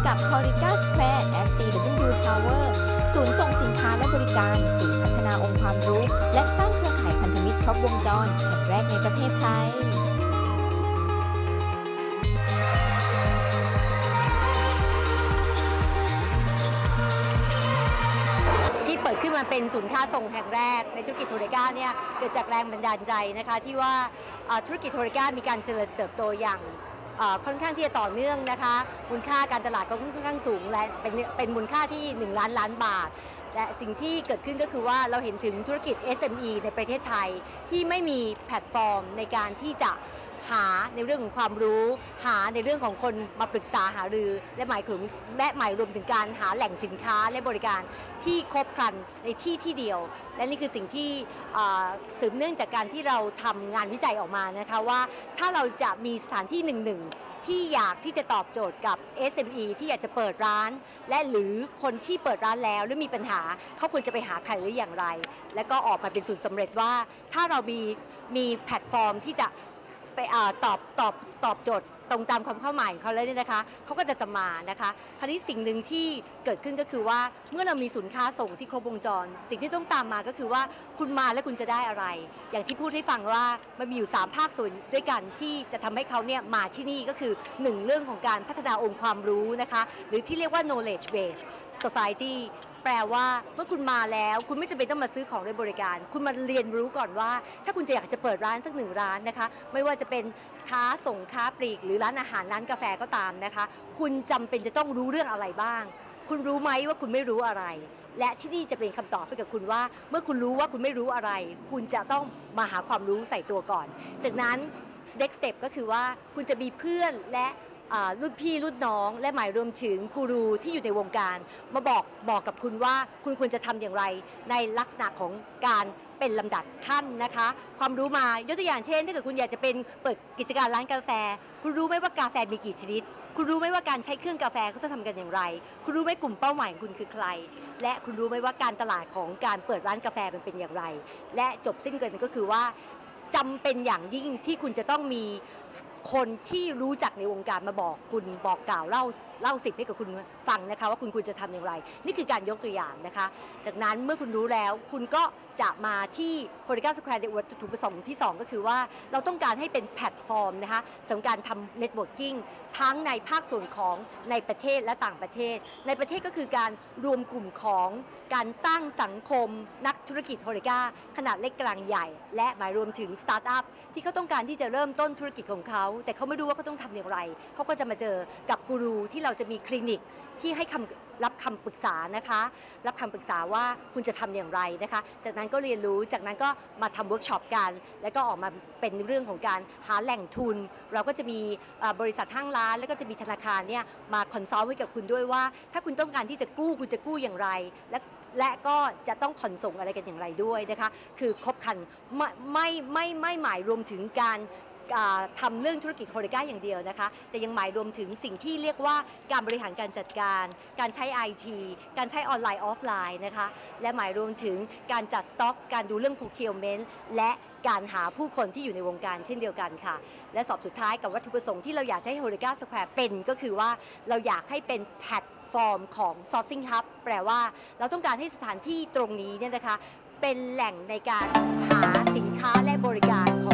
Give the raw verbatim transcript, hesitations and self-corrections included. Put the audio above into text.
กับ Horeca Square at ซี ดับเบิลยู Tower ศูนย์ส่งสินค้าและบริการศูนย์พัฒนาองค์ความรู้ และสร้างเครือข่ายพันธมิตรครบวงจรแห่งแรกในประเทศไทยเปิดขึ้นมาเป็นศูนย์ค้าส่งแห่งแรกในธุรกิจโทเรกาเนี่ยเกิดจากแรงบันดาลใจนะคะที่ว่าธุรกิจโทเรกามีการเจริญเติบโตอย่างค่อนข้างที่จะต่อเนื่องนะคะมูลค่าการตลาดก็ค่อนข้างสูงและเป็นเป็นมูลค่าที่หนึ่งล้านล้านบาทและสิ่งที่เกิดขึ้นก็คือว่าเราเห็นถึงธุรกิจ เอส เอ็ม อี ในประเทศไทยที่ไม่มีแพลตฟอร์มในการที่จะหาในเรื่องของความรู้หาในเรื่องของคนมาปรึกษาหารือและหมายถึงแม่หมายรวมถึงการหาแหล่งสินค้าและบริการที่ครบครันในที่ที่เดียวและนี่คือสิ่งที่สืบเนื่องจากการที่เราทำงานวิจัยออกมานะคะว่าถ้าเราจะมีสถานที่หนึ่งหนึ่งที่อยากที่จะตอบโจทย์กับ เอส เอ็ม อี ที่อยากจะเปิดร้านและหรือคนที่เปิดร้านแล้วหรือมีปัญหาเขาควรจะไปหาใครหรืออย่างไรและก็ออกมาเป็นสูตรสำเร็จว่าถ้าเรามีมีแพลตฟอร์มที่จะไปตอบตอบตอบโจทย์ตรงตามความเข้าหมายของเขาเลยเนี่ยนะคะเขาก็จะจะมานะคะคราวนี้สิ่งหนึ่งที่เกิดขึ้นก็คือว่าเมื่อเรามีศูนย์ค้าส่งที่ครบวงจรสิ่งที่ต้องตามมาก็คือว่าคุณมาแล้วคุณจะได้อะไรอย่างที่พูดให้ฟังว่ามันมีอยู่สามภาคส่วนด้วยกันที่จะทำให้เขาเนี่ยมาที่นี่ก็คือหนึ่งเรื่องของการพัฒนาองค์ความรู้นะคะหรือที่เรียกว่า knowledge base society แปลว่าเมื่อคุณมาแล้วคุณไม่จำเป็นต้องมาซื้อของในบริการคุณมาเรียนรู้ก่อนว่าถ้าคุณจะอยากจะเปิดร้านสักหนึ่งร้านนะคะไม่ว่าจะเป็นค้าส่งค้าปลีกหรือร้านอาหารร้านกาแฟก็ตามนะคะคุณจำเป็นจะต้องรู้เรื่องอะไรบ้างคุณรู้ไหมว่าคุณไม่รู้อะไรและที่นี่จะเป็นคำตอบให้กับคุณว่าเมื่อคุณรู้ว่าคุณไม่รู้อะไรคุณจะต้องมาหาความรู้ใส่ตัวก่อนจากนั้น next step ก็คือว่าคุณจะมีเพื่อนและรุ่นพี่รุ่นน้องและหมายรวมถึงกูรูที่อยู่ในวงการมาบอกบอกกับคุณว่าคุณควรจะทำอย่างไรในลักษณะของการเป็นลำดับขั้นนะคะความรู้มายกตัวอย่างเช่นถ้าเกิดคุณอยากจะเป็นเปิดกิจการร้านกาแฟคุณรู้ไหมว่ากาแฟมีกี่ชนิดคุณรู้ไหมว่าการใช้เครื่องกาแฟเขาจะทำกันอย่างไรคุณรู้ไหมกลุ่มเป้าหมายของคุณคือใครและคุณรู้ไหมว่าการตลาดของการเปิดร้านกาแฟมันเป็นอย่างไรและจบสิ้นกันก็คือว่าจำเป็นอย่างยิ่งที่คุณจะต้องมีคนที่รู้จักในวงการมาบอกคุณบอกกล่าวเล่าเล่าสิ่งให้กับคุณฟังนะคะว่าคุณควรจะทำอย่างไรนี่คือการยกตัวอย่างนะคะจากนั้นเมื่อคุณรู้แล้วคุณก็จะมาที่ Horeca Square ในวัตถุประสงค์ที่สองก็คือว่าเราต้องการให้เป็นแพลตฟอร์มนะคะสำหรับการทำ Networking ทั้งในภาคส่วนของในประเทศและต่างประเทศในประเทศก็คือการรวมกลุ่มของการสร้างสังคมนักธุรกิจ Horeca ขนาดเล็กกลางใหญ่และหมายรวมถึงสตาร์ทอัพที่เขาต้องการที่จะเริ่มต้นธุรกิจของเขาแต่เขาไม่รู้ว่าเขาต้องทำอย่างไรเขาก็จะมาเจอกับกูรูที่เราจะมีคลินิกที่ให้คำรับคำปรึกษานะคะรับคำปรึกษาว่าคุณจะทำอย่างไรนะคะจากนั้นก็เรียนรู้จากนั้นก็มาทำเวิร์กช็อปกันแล้วก็ออกมาเป็นเรื่องของการหาแหล่งทุนเราก็จะมีบริษัทห้างร้านแล้วก็จะมีธนาคารเนี่ยมาคอนซัลท์ให้กับคุณด้วยว่าถ้าคุณต้องการที่จะกู้คุณจะกู้อย่างไรและและก็จะต้องผ่อนส่งอะไรกันอย่างไรด้วยนะคะคือครบครันไม่ไม่ไม่ไม่หมายรวมถึงการทำเรื่องธุรกิจโฮเรกาอย่างเดียวนะคะแต่ยังหมายรวมถึงสิ่งที่เรียกว่าการบริหารการจัดการการใช้ ไอ ที การใช้ออนไลน์ออฟไลน์นะคะและหมายรวมถึงการจัดสต็อกการดูเรื่อง procurement และการหาผู้คนที่อยู่ในวงการเช่นเดียวกันค่ะและสอบสุดท้ายกับวัตถุประสงค์ที่เราอยากให้ Horeca Square เป็นก็คือว่าเราอยากให้เป็นแพลตฟอร์มของ Sourcing Hub แปลว่าเราต้องการให้สถานที่ตรงนี้เนี่ยนะคะเป็นแหล่งในการหาสินค้าและบริการของ